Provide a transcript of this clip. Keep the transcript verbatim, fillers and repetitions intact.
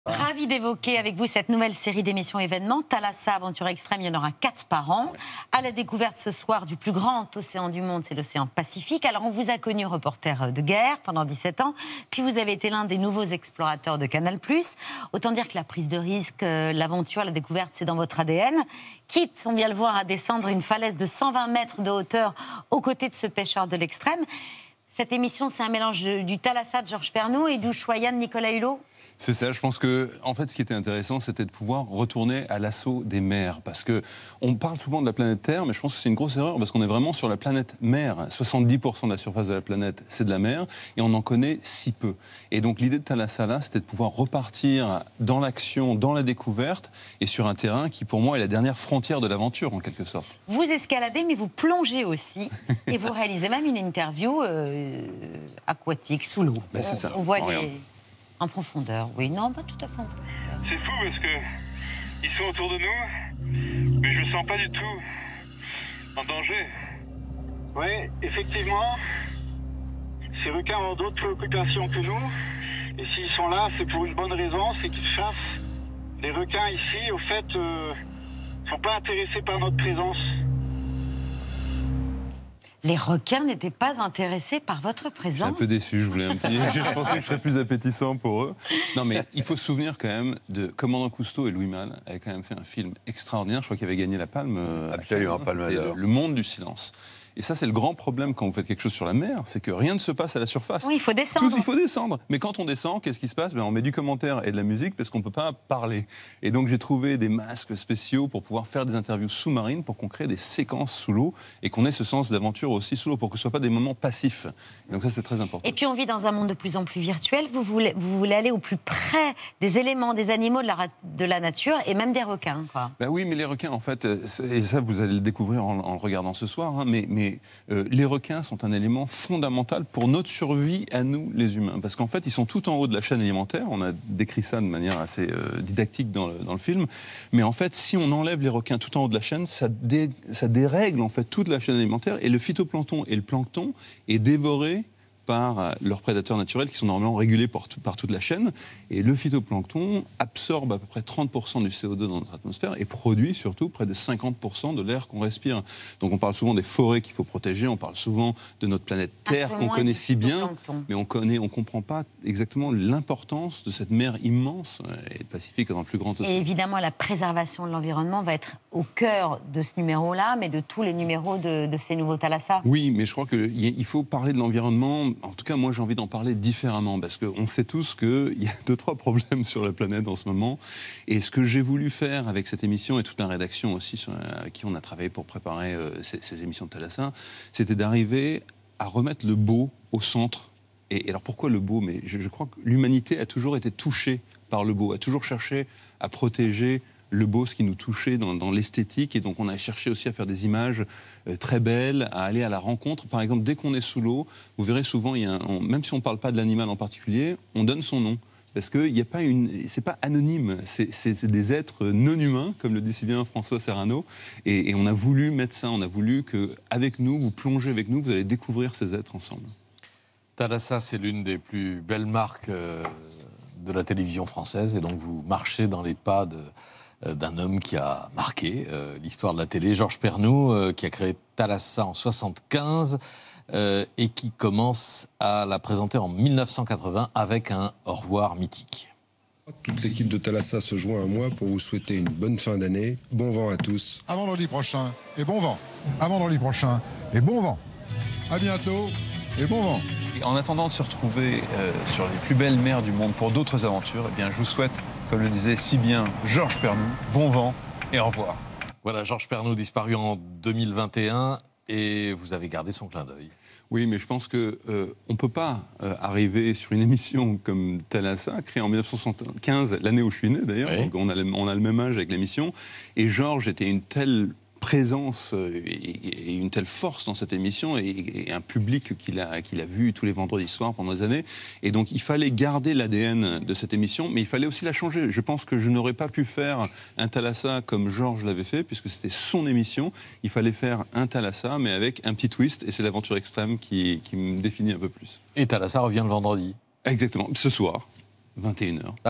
Ravi d'évoquer avec vous cette nouvelle série d'émissions événements. Thalassa, aventure extrême, il y en aura quatre par an. À la découverte ce soir du plus grand océan du monde, c'est l'océan Pacifique. Alors on vous a connu reporter de guerre pendant dix-sept ans, puis vous avez été l'un des nouveaux explorateurs de Canal plus. Autant dire que la prise de risque, l'aventure, la découverte, c'est dans votre A D N. Quitte, on vient le voir, à descendre une falaise de cent vingt mètres de hauteur aux côtés de ce pêcheur de l'extrême. Cette émission, c'est un mélange de, du Thalassa de Georges Pernou et d'Ushuaïa de Nicolas Hulot. C'est ça, je pense que, en fait, ce qui était intéressant, c'était de pouvoir retourner à l'assaut des mers. Parce que on parle souvent de la planète Terre, mais je pense que c'est une grosse erreur, parce qu'on est vraiment sur la planète mer. soixante-dix pour cent de la surface de la planète, c'est de la mer, et on en connaît si peu. Et donc, l'idée de Thalassa, là, c'était de pouvoir repartir dans l'action, dans la découverte, et sur un terrain qui, pour moi, est la dernière frontière de l'aventure, en quelque sorte. Vous escaladez, mais vous plongez aussi, et vous réalisez même une interview euh, aquatique, sous l'eau. Ben, c'est ça. On voit les... En profondeur, oui. Non, pas tout à fait en profondeur. C'est fou parce que ils sont autour de nous, mais je ne sens pas du tout en danger. Oui, effectivement, ces requins ont d'autres préoccupations que nous. Et s'ils sont là, c'est pour une bonne raison, c'est qu'ils chassent. Les requins ici, au fait, ne euh, sont pas intéressés par notre présence. Les requins n'étaient pas intéressés par votre présence. Je suis un peu déçu, je voulais un petit... je pensais que je serais plus appétissant pour eux. Non, mais il faut se souvenir quand même de Commandant Cousteau et Louis Malle avaient quand même fait un film extraordinaire. Je crois qu'il avait gagné la Palme. Absolument, Palme d'Or. Le Monde du silence. Et ça, c'est le grand problème quand vous faites quelque chose sur la mer, c'est que rien ne se passe à la surface. Oui, il faut descendre. Tout, il faut descendre. Mais quand on descend, qu'est-ce qui se passe? Ben, on met du commentaire et de la musique parce qu'on ne peut pas parler. Et donc, j'ai trouvé des masques spéciaux pour pouvoir faire des interviews sous-marines, pour qu'on crée des séquences sous l'eau et qu'on ait ce sens d'aventure aussi sous l'eau, pour que ce ne soit pas des moments passifs. Et donc ça, c'est très important. Et puis, on vit dans un monde de plus en plus virtuel. Vous voulez, vous voulez aller au plus près des éléments, des animaux, de la, de la nature et même des requins, quoi. Ben oui, mais les requins, en fait, et ça, vous allez le découvrir en, en le regardant ce soir, hein, mais... mais euh, les requins sont un élément fondamental pour notre survie à nous, les humains. Parce qu'en fait, ils sont tout en haut de la chaîne alimentaire. On a décrit ça de manière assez euh, didactique dans le, dans le film. Mais en fait, si on enlève les requins tout en haut de la chaîne, ça, dé, ça dérègle en fait toute la chaîne alimentaire. Et le phytoplancton et le plancton est dévoré par leurs prédateurs naturels qui sont normalement régulés par, par toute la chaîne. Et le phytoplancton absorbe à peu près trente pour cent du C O deux dans notre atmosphère et produit surtout près de cinquante pour cent de l'air qu'on respire. Donc on parle souvent des forêts qu'il faut protéger, on parle souvent de notre planète Terre qu'on connaît si bien, mais on connaît, on comprend pas exactement l'importance de cette mer immense, et le Pacifique dans le plus grand océan. Et évidemment, la préservation de l'environnement va être au cœur de ce numéro-là, mais de tous les numéros de, de ces nouveaux Thalassa. Oui, mais je crois qu'il faut parler de l'environnement. En tout cas, moi, j'ai envie d'en parler différemment, parce qu'on sait tous qu'il y a deux, trois problèmes sur la planète en ce moment. Et ce que j'ai voulu faire avec cette émission, et toute la rédaction aussi, sur, avec qui on a travaillé pour préparer euh, ces, ces émissions de Thalassa, c'était d'arriver à remettre le beau au centre. Et, et alors, pourquoi le beau? Mais je, je crois que l'humanité a toujours été touchée par le beau, a toujours cherché à protéger le beau, ce qui nous touchait dans, dans l'esthétique. Et donc, on a cherché aussi à faire des images euh, très belles, à aller à la rencontre. Par exemple, dès qu'on est sous l'eau, vous verrez souvent, il y a un, on, même si on ne parle pas de l'animal en particulier, on donne son nom. Parce que il y a pas une, c'est pas anonyme, c'est, c'est, c'est des êtres non humains, comme le dit si bien François Serrano. Et, et on a voulu mettre ça, on a voulu qu'avec nous, vous plongez avec nous, vous allez découvrir ces êtres ensemble. Thalassa, c'est l'une des plus belles marques euh, de la télévision française. Et donc, vous marchez dans les pas de... d'un homme qui a marqué euh, l'histoire de la télé, Georges Pernou, euh, qui a créé Thalassa en soixante-quinze euh, et qui commence à la présenter en mille neuf cent quatre-vingts avec un au revoir mythique. Toute l'équipe de Thalassa se joint à moi pour vous souhaiter une bonne fin d'année. Bon vent à tous. À vendredi prochain et bon vent. À vendredi prochain et bon vent. À bientôt et bon vent. En attendant de se retrouver euh, sur les plus belles mers du monde pour d'autres aventures, eh bien, je vous souhaite, comme le disait si bien Georges Pernou, bon vent et au revoir. Voilà, Georges Pernou disparu en deux mille vingt et un et vous avez gardé son clin d'œil. Oui, mais je pense qu'on euh, ne peut pas euh, arriver sur une émission comme Thalassa, créée en mille neuf cent soixante-quinze, l'année où je suis né d'ailleurs, oui. Donc on a, le, on a le même âge avec l'émission, et Georges était une telle présence et une telle force dans cette émission et un public qu'il a, qu'il a vu tous les vendredis soirs pendant des années. Et donc, il fallait garder l'A D N de cette émission, mais il fallait aussi la changer. Je pense que je n'aurais pas pu faire un Thalassa comme Georges l'avait fait, puisque c'était son émission. Il fallait faire un Thalassa, mais avec un petit twist, et c'est l'aventure extrême qui, qui me définit un peu plus. Et Thalassa revient le vendredi. Exactement, ce soir, vingt et une heures.